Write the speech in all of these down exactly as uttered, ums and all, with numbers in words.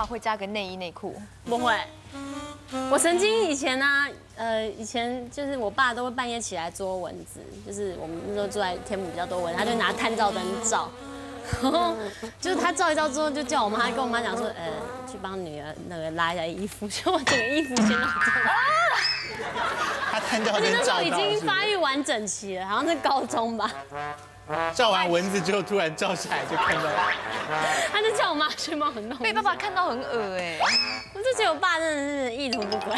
会加个内衣内裤？ 不会。我曾经以前呢、啊，呃，以前就是我爸都会半夜起来捉蚊子，就是我们那时候住在天母比较多蚊子，他就拿探照灯照，然后就是他照一照之后，就叫我妈跟我妈讲说，呃，去帮女儿那个拉一下衣服，就我整个衣服先到这。 他探照灯照到， 那时候已经发育完整期了，好像是高中吧。 照完蚊子之后，突然照下来就看到了。 他就叫我妈去帮我弄。 被爸爸看到很恶哎， 我就觉得我爸真的是意图不轨。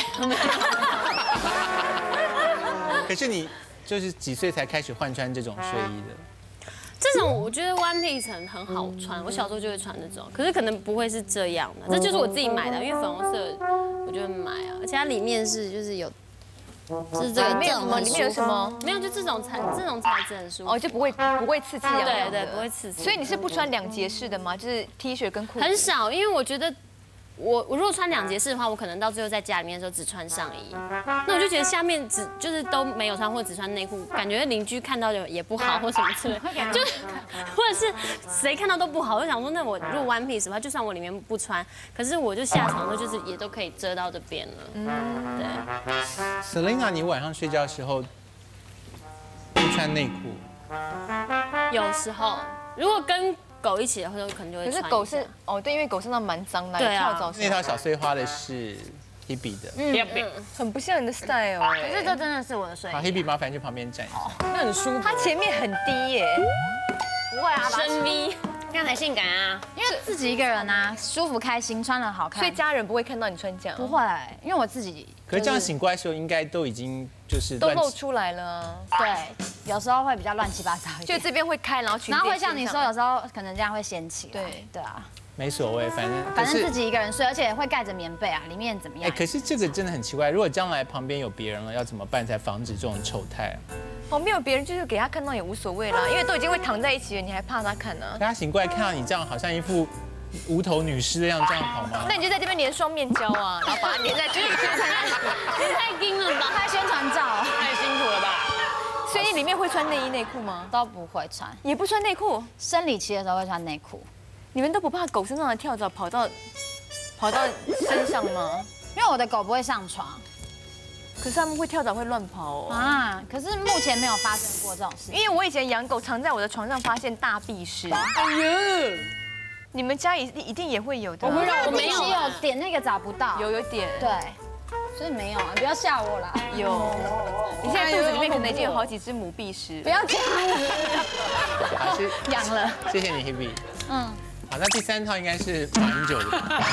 可是你就是几岁才开始换穿这种睡衣的？ 这种我觉得 one piece 很很好穿，我小时候就会穿这种，可是可能不会是这样的，这就是我自己买的，因为粉红色我就会买啊，而且它里面是就是有。是这个， 里面有什么？里面有什么？ 没有，就这种材，这种材质很舒服。 哦，就不会不会刺刺痒痒的。 对对，不会刺刺。 所以你是不穿两节式的吗？就是 T 恤跟裤子？ 很少，因为我觉得我我如果穿两节式的话，我可能到最后在家里面的时候只穿上衣，那我就觉得下面只就是都没有穿或者只穿内裤，感觉邻居看到也不好或什么之类，就或者是谁看到都不好。我就想说，那我如果 one piece 的话，就算我里面不穿，可是我就下床的时候就是也都可以遮到这边了。嗯，对。 Selina， 你晚上睡觉的时候不穿内裤？ 有时候，如果跟狗一起的话，可能就会穿。 可是狗是哦，对，因为狗身上蛮脏的， 对啊。 跳蚤。 那条小碎花的是 Hebe 的， 嗯嗯， 很不像你的 style 哎。 可是这真的是我的睡衣。 好 ，Hebe 麻烦去旁边站一下。 那很舒服。 它前面很低耶。 不会啊，深 V， 这样才性感啊。 因为自己一个人啊，舒服开心，穿了好看。 所以家人不会看到你穿这样。 不会，因为我自己。 可是这样醒过来的时候，应该都已经就是都露出来了。 对，有时候会比较乱七八糟一点。 就这边会开，然后裙。 然后会像你说，有时候可能这样会掀起。 对对啊。 没所谓，反正反正自己一个人睡，而且会盖着棉被啊，里面怎么样？ 哎，可是这个真的很奇怪，如果将来旁边有别人了，要怎么办才防止这种丑态啊？ 旁边有别人，就是给他看到也无所谓啦，因为都已经会躺在一起了，你还怕他看呢？ 他醒过来看到你这样，好像一副无头女尸的样，这样好吗？ 那你就在这边粘双面胶啊，然后把它粘在这里。 也太硬了吧！ 拍宣传照， 太辛苦了吧？ 所以你里面会穿内衣内裤吗？ 都不会穿， 也不穿内裤。 生理期的时候会穿内裤。 你们都不怕狗身上的跳蚤跑到跑到身上吗？ 因为我的狗不会上床。 可是它们会跳蚤会乱跑哦。 啊，可是目前没有发生过这种事。 因为我以前养狗，常在我的床上发现大壁虱。 哎呀， 你们家一一定也会有的。 我们我没有有点那个找不到。 有有点。 对。所以没有啊，不要吓我啦。 有。你现在肚子里面可能已经有好几只母壁虱。 不要这样。 还是养了。 谢谢你 Hebe。 嗯。 好，那第三套应该是马英九的。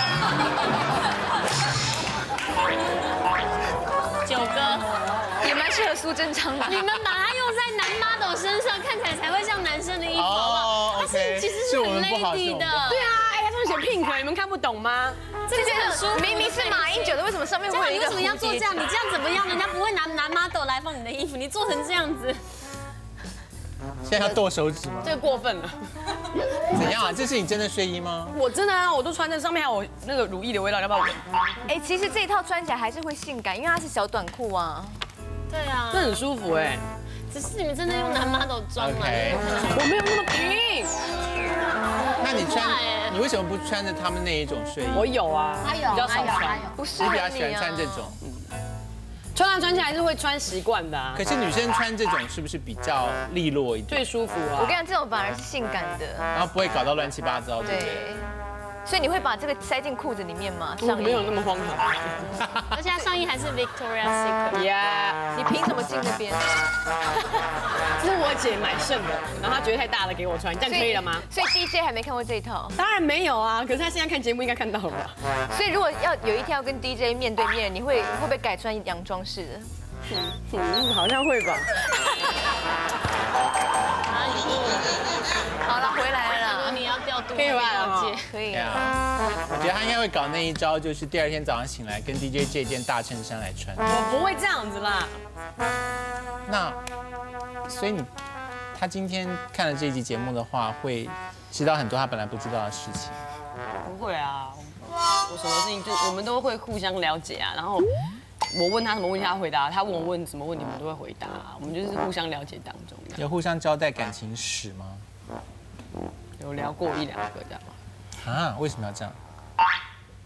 九哥也蛮适合苏贞昌的。 你们把它用在男 model 身上，看起来才会像男生的衣服，好不好？它是其实是很 lady 的。 对啊，哎，他上面写 pink， 你们看不懂吗？ 这个很舒服。明明是马英九的，为什么上面会有一个？ 为什么要做这样？你这样怎么样？人家不会拿男 model 来放你的衣服，你做成这样子。 现在要剁手指吗？ 这个过分了。 怎样啊？这是你真的睡衣吗？ 我真的啊，我都穿在上面，还有那个乳液的味道，要不要闻？ 哎，其实这一套穿起来还是会性感，因为它是小短裤啊。 对啊， 这很舒服哎。 只是你们真的用男 model 装吗？ 我没有那么平。 那你穿，你为什么不穿着他们那一种睡衣？ 我有啊， 他有， 比较少穿。 不是， 你比较喜欢穿这种。 穿来穿去还是会穿习惯的啊。 可是女生穿这种是不是比较利落一点？ 最舒服啊！ 我跟你讲，这种反而是性感的， 然后不会搞到乱七八糟，对不对？ 所以你会把这个塞进裤子里面吗？ 我没有那么荒唐。 而且它上衣还是 Victoria's Secret。 Yeah， 你凭什么进那边？ 这是我姐买剩的，然后她觉得太大了给我穿，这样可以了吗？ 所以 D J 还没看过这一套？ 当然没有啊，可是他现在看节目应该看到了吧？ 所以如果要有一天要跟 D J 面对面，你会会不会改穿洋装式的？ 嗯，好像会吧。 好了，回来了。 你要调度， 可以吧？ 可以啊。我觉得他应该会搞那一招，就是第二天早上醒来跟 D J 借一件大衬衫来穿。 我不会这样子啦。 那，所以你，他今天看了这一集节目的话，会知道很多他本来不知道的事情。 不会啊，我什么事情就我们都会互相了解啊，然后。我问他什么问题，他回答；他问我问什么问题，我们都会回答。我们就是互相了解当中。 有互相交代感情史吗？ 有聊过一两个这样。 啊？为什么要这样？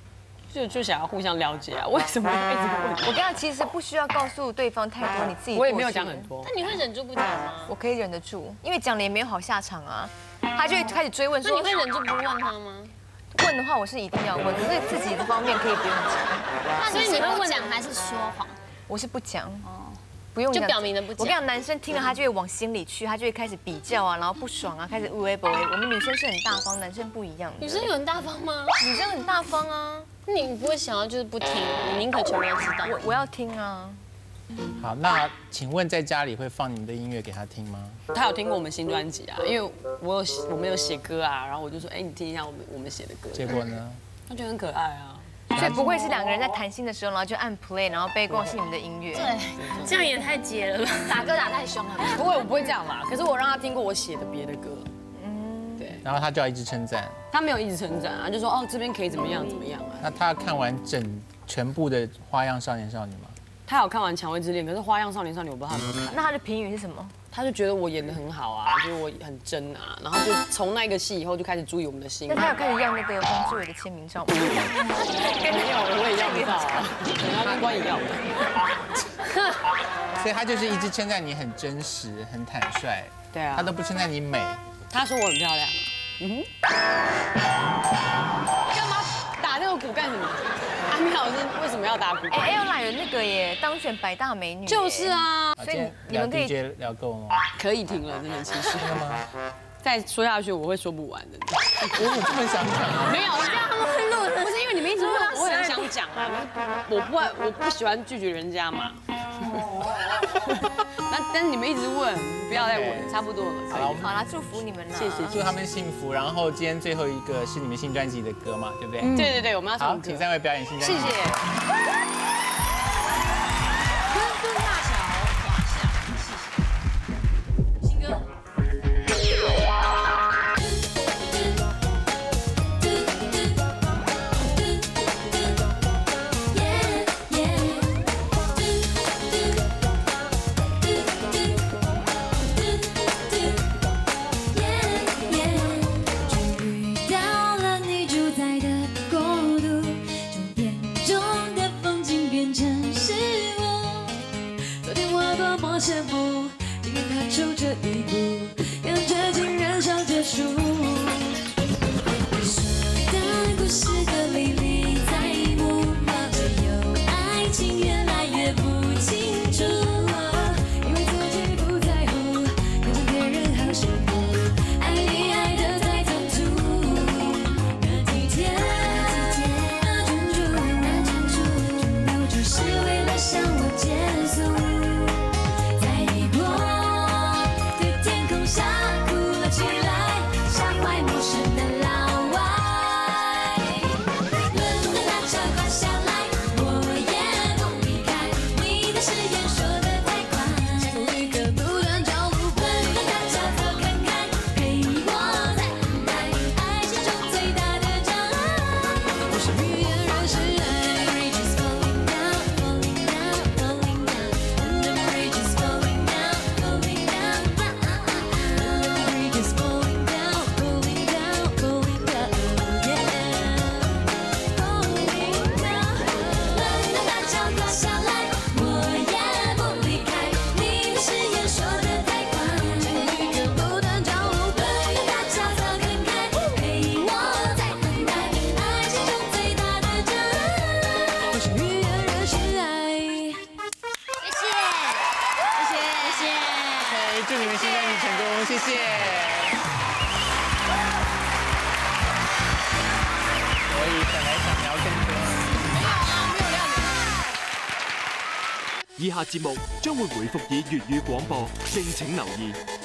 就就想要互相了解啊，为什么要一直问？ 我跟他其实不需要告诉对方太多，你自己我也没有讲很多。 那你会忍住不讲吗？ 我可以忍得住，因为讲了也没有好下场啊。他就会开始追问说， 那你会忍住不问他吗？ 问的话我是一定要问，可是自己的方面可以不用讲。 那所以你会问讲还是说谎？ 我是不讲。不用就表明的不讲。 我跟你讲，男生听了他就会往心里去，他就会开始比较啊，然后不爽啊，开始无微不微。我们女生是很大方，男生不一样的。 女生有很大方吗？ 女生很大方啊。 你不会想要就是不听，你宁可全部都知道。 我我要听啊。 好，那请问在家里会放你们的音乐给他听吗？ 他有听过我们新专辑啊，因为我有我们有写歌啊，然后我就说，哎，你听一下我们我们写的歌。 结果呢？ 他觉得很可爱啊。 所以不会是两个人在谈心的时候，然后就按 play， 然后背光是你们的音乐。 对， 这样也太结了吧？ 打歌打太凶了。 不会，我不会这样啦。可是我让他听过我写的别的歌，嗯，对。 然后他就要一直称赞。 他没有一直称赞啊，就说哦这边可以怎么样怎么样啊。 那他看完整全部的《花样少年少女》吗？ 他有看完《蔷薇之恋》，可是《花样少年少女》我不知道他有没有看。 那他的评语是什么？ 他就觉得我演得很好啊，就是我很真啊，然后就从那个戏以后就开始注意我们的心。 那他有开始要那个黄志伟的签名照吗？ 没有，我也要不到啊，然后关也要的。 所以他就是一直称赞你很真实、很坦率。 对啊， 他都不称赞你美。 他说我很漂亮。嗯哼。干嘛打那个鼓干什么？阿米老师为什么要打鼓？ 哎 ，Ella 有那个耶，当选百大美女。 就是啊， 所以你们可以 D J 聊够了吗？ 可以停了，真的，其实。 真的吗？ 再说下去我会说不完的。 我有这么想讲吗？ 没有，这样他们会录，不是因为你们一直问，我很想讲啊，我不爱，我不喜欢拒绝人家嘛。那但是你们一直问，不要再问，差不多了。 好， 好啦，祝福你们啦， 谢谢， 祝他们幸福。然后今天最后一个是你们新专辑的歌嘛，对不对？ 对对对，我们要好， 唱歌。 请三位表演新专辑。 谢谢。 伦敦大桥华夏，谢谢。新歌。 羡慕，竟然踏出这一步，让这竟然笑结束。你说的故事的历历在目，只有爱情越来越不清楚，因为自己不在乎，看着别人好幸福，爱你爱得太仓促，那体贴，那专注，那专注，全都只是为了向我结束。 祝你们新专辑成功，谢谢。所以本来想聊更多。 沒有啊，沒有亮點。 以下節目將會回復以粵語廣播，敬請留意。